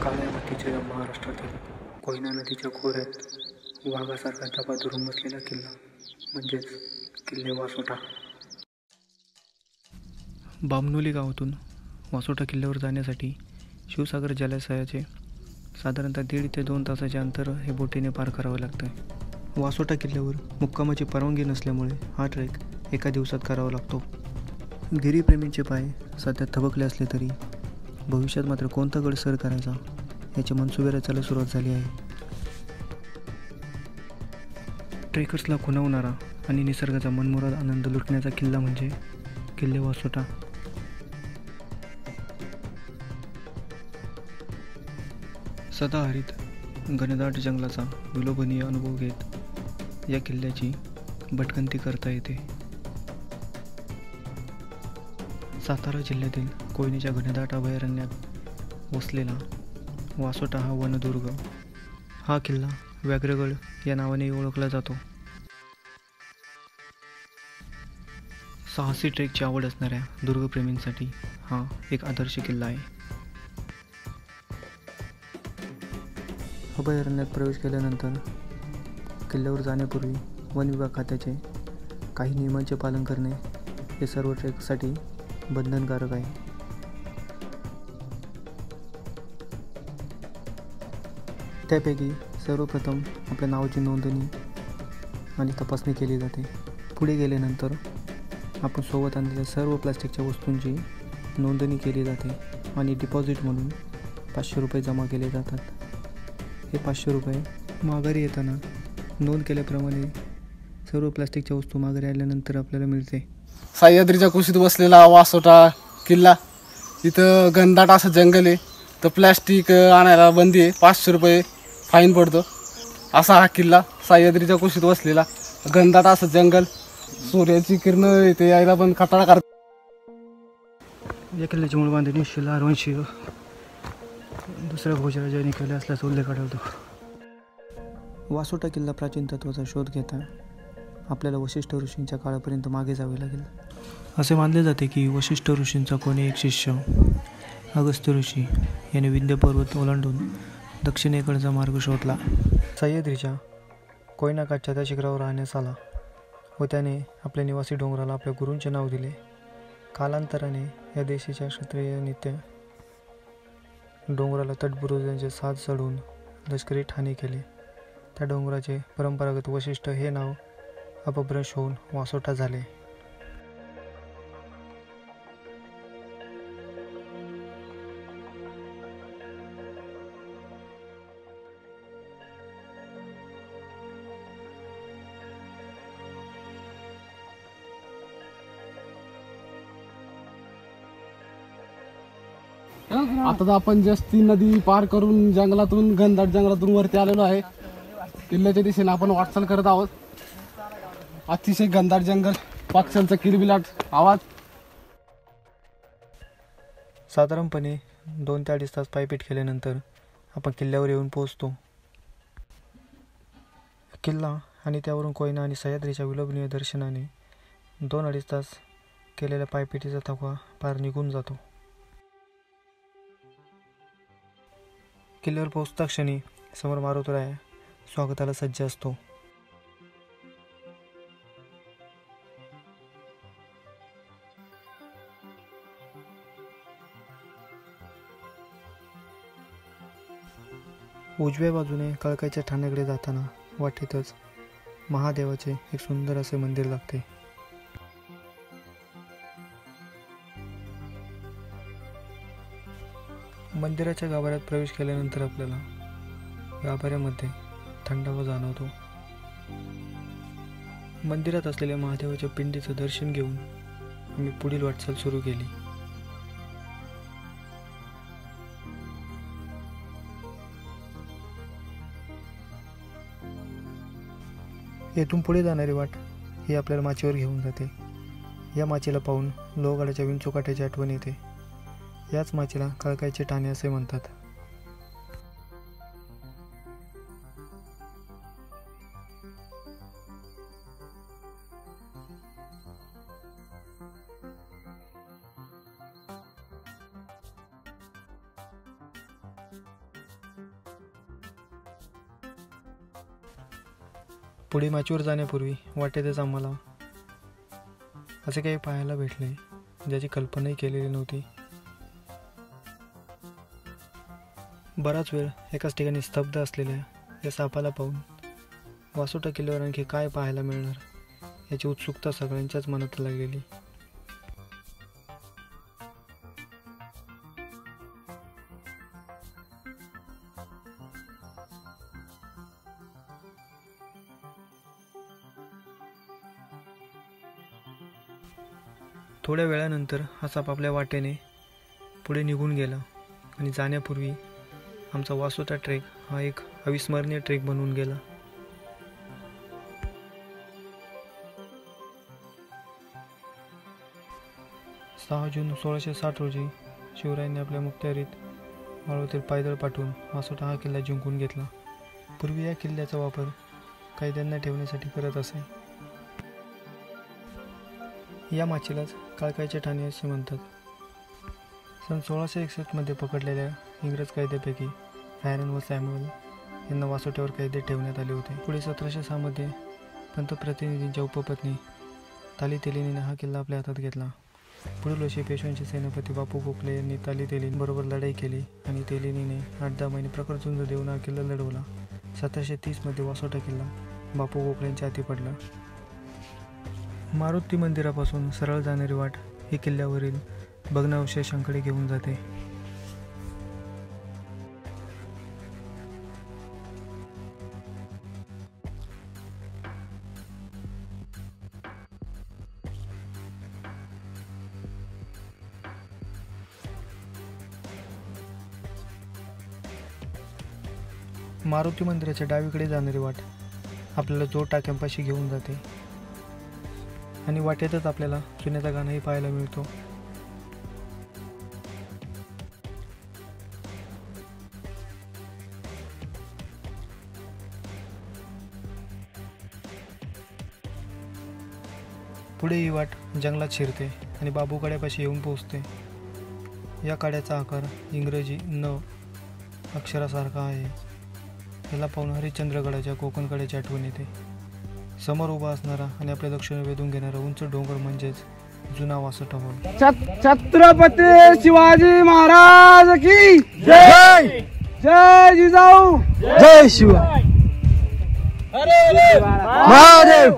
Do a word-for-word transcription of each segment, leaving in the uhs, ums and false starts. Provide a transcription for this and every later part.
काळ्या मातीच्या या महाराष्ट्रातील कोयना नदीच्या खोऱ्यात वाघासारखा दबा धरून बसलेला किल्ला म्हणजेच किल्ले वासोटा. बामणोली गावातून वासोटा किल्ल्यावर जाण्यासाठी शिवसागर जलाशयाचे साधारणतः दीड ते दोन तासाचे अंतर हे बोटीने पार करावं लागतं. वासोटा किल्ल्यावर मुक्कामाची परवानगी नसल्यामुळे हा ट्रेक एका दिवसात करावा लागतो. गिरीप्रेमींचे पाय सध्या थबकले असले तरी भविष्यात मात्र कोणता गड सर करायचा याची मनसुबे रचायला सुरुवात झाली आहे. ट्रेकर्सला खुणावणारा आणि निसर्गाचा मनमुराद आनंद लुटण्याचा किल्ला म्हणजे किल्ले वासोटा. सदाहरित घनदाट जंगलाचा विलोभनीय अनुभव घेत या किल्ल्याची भटकंती करता येते. सातारा जिल्ह्यातील कोयनेच्या घनदाट अभयारण्यात वसलेला वासोटा हा वनदुर्ग. हा किल्ला व्याघ्रगड या नावाने ओळखला जातो. साहसी ट्रेकची आवड असणाऱ्या दुर्गप्रेमींसाठी हा एक आदर्श किल्ला आहे. अभयारण्यात प्रवेश केल्यानंतर किल्ल्यावर जाण्यापूर्वी वन विभाग खात्याचे काही नियमांचे पालन करणे हे सर्व ट्रेकसाठी बंधनकारक आहे. त्यापैकी सर्वप्रथम आपल्या नावाची नोंदणी आणि तपासणी केली जाते. पुढे गेल्यानंतर आपण सोबत आणलेल्या सर्व प्लास्टिकच्या वस्तूंची नोंदणी केली जाते आणि डिपॉझिट म्हणून पाचशे रुपये जमा केले जातात. हे पाचशे रुपये माघारी येताना नोंद केल्याप्रमाणे सर्व प्लास्टिकच्या वस्तू माघारी आल्यानंतर आपल्याला मिळते. सह्याद्रीच्या कुशीत बसलेला वासोटा किल्ला. इथं घनदाट असं जंगल आहे, तर प्लॅस्टिक आणायला बंदी आहे, पाचशे रुपये फाईन पडतो. असा हा किल्ला सह्याद्रीच्या कुशीत बसलेला, घनदाट असं जंगल, सूर्याची किरणं इथे यायला पण खटाळा करतात. या किल्ल्याची मूळ बांधणी शिला हरवंशी दुसऱ्या भोजराजांनी केले असल्याचा उल्लेख आढळतो. वासोटा किल्ला प्राचीन तत्वाचा शोध घेता आपल्याला वशिष्ठ ऋषींच्या काळापर्यंत मागे जावे लागेल. असे मानले जाते की वशिष्ठ ऋषींचा कोणी एक शिष्य अगस्त्य ऋषी याने विंध्य पर्वत ओलांडून दक्षिणेकडचा मार्ग शोधला. सह्याद्रीच्या कोयनाकाठच्या त्या शिखरावर राहण्यास आला व त्याने आपल्या निवासी डोंगराला आपल्या गुरूंचे नाव दिले. कालांतराने या देशाच्या क्षत्रियांनी त्या डोंगराला तटबुरुजांचे साथ चढवून लष्करी ठाणे केले. त्या डोंगराचे परंपरागत वशिष्ठ हे नाव अपभ्रंश होऊन वासोटा झाले. आता तर आपण जस्ट ती नदी पार करून जंगलातून घनदाट जंगलातून वरती आलेलो आहे. किल्ल्याच्या दिशेने आपण वाटचाल करत आहोत. अतिशय घनदाट जंगल, पक्ष्यांचा किलबिलाट आवाज. साधारणपणे दोन ते अडीच तास पायपीट केल्यानंतर आपण किल्ल्यावर येऊन पोहोचतो. किल्ला आणि त्यावरून कोयना आणि सह्याद्रीच्या विलोभनीय दर्शनाने दोन अडीच तास केलेल्या पायपीटीचा थकवा पार निघून जातो. किल्ल्यावर पोहोचता क्षणी समोर मारुतराय स्वागताला सज्ज असतो. उजव्या बाजूने कळकाच्या ठाण्याकडे जाताना वाटेतच महादेवाचे एक सुंदर असे मंदिर लागते. मंदिराच्या गाभाऱ्यात प्रवेश केल्यानंतर आपल्याला गाभाऱ्यामध्ये थंडावा जाणवतो. मंदिरात असलेल्या महादेवाच्या पिंडीचं दर्शन घेऊन आम्ही पुढील वाटचाल सुरू केली. येथून पुढे जाणारी वाट ही आपल्याला माचीवर घेऊन जाते. या माचीला पाहून लोहगडाच्या विंचोकाठ्याची आठवण येते. याच माचीला कळकायचे ठाणे असे म्हणतात. पुढे माचीवर जाण्यापूर्वी वाटेतच आम्हाला असे काही पाहायला भेटले ज्याची कल्पनाही केलेली नव्हती. बराच वेळ एकाच ठिकाणी स्तब्ध असलेल्या या सापाला पाहून वासोटा किल्ल्यावर आणखी काय पाहायला मिळणार याची उत्सुकता सगळ्यांच्याच मनात लागलेली. थोड्या वेळानंतर हा साप आपल्या वाटेने पुढे निघून गेला आणि जाण्यापूर्वी आमचा वासोटा ट्रेक हा एक अविस्मरणीय ट्रेक बनून गेला. सहा जून सोळाशे साठ रोजी शिवरायांनी आपल्या मुक्त्यारीत मावळातील पायदळ पाठवून वासोटा हा किल्ला जिंकून घेतला. पूर्वी या किल्ल्याचा वापर कैद्यांना ठेवण्यासाठी करत असे. या माचीलाच काळकाईचे ठाणे असे म्हणतात. सन सोळाशे एकसष्टमध्ये पकडलेल्या इंग्रज कैद्यापैकी फॅरन व सॅम्युअल यांना वासोट्यावर कैदेत ठेवण्यात आले होते. पुढे सतराशे सहामध्ये पंतप्रतिनिधींच्या उपपत्नी ताली तेलीने हा किल्ला आपल्या हातात घेतला. पुढील वर्षी पेशव्यांचे सेनापती बापू गोखले यांनी ताली तेलीबरोबर लढाई केली आणि तेलिनीने आठ दहा महिने प्रखर झुंज देऊन हा किल्ला लढवला. सतराशे तीसमध्ये वासोटा किल्ला बापू गोखलेंच्या हाती पडला. मारुती मंदिरापासून सरळ जाणारी वाट ही किल्ल्यावरील भग्नावशेषांकडे घेऊन जाते. मारुती मंदिराच्या डावीकडे जाणारी वाट आपल्याला जोर टाक्यांपाशी घेऊन जाते आणि वाटेतच आपल्याला जुन्याचा गाणाही पाहायला मिळतो. पुढे ही वाट जंगलात शिरते आणि बाबूकड्यापाशी येऊन पोहोचते. या कड्याचा आकार इंग्रजी न अक्षरासारखा आहे. याला पाहून हरिश्चंद्रगडाच्या कोकणकड्याची आठवण येते. समोर उभा असणारा आणि आपल्या लक्ष वेधून घेणारा उंच डोंगर म्हणजेच जुना वासोटा हॉल. छत्रपती शिवाजी महाराज की जय. जय जिजाऊ. जय शिवा महादेव.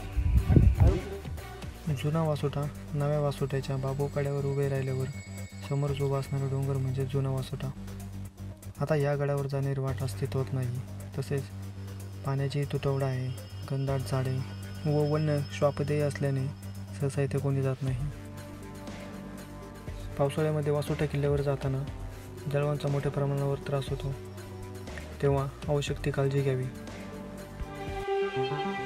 जुना वासोटा नव्या वासोट्याच्या बाबूकड्यावर उभे राहिल्यावर समोर उभा असणारा डोंगर म्हणजे जुना वासोटा. आता या गडावर जाणारी वाट अस्तित्वात नाही. तसेच पाण्याची तुटवडा आहे. घनदाट झाडे व वन्य श्वापदेय असल्याने सहसा इथे कोणी जात नाही. पावसाळ्यामध्ये वासोटा किल्ल्यावर जाताना जळवांचा मोठ्या प्रमाणावर त्रास होतो, तेव्हा आवश्यक ती काळजी घ्यावी.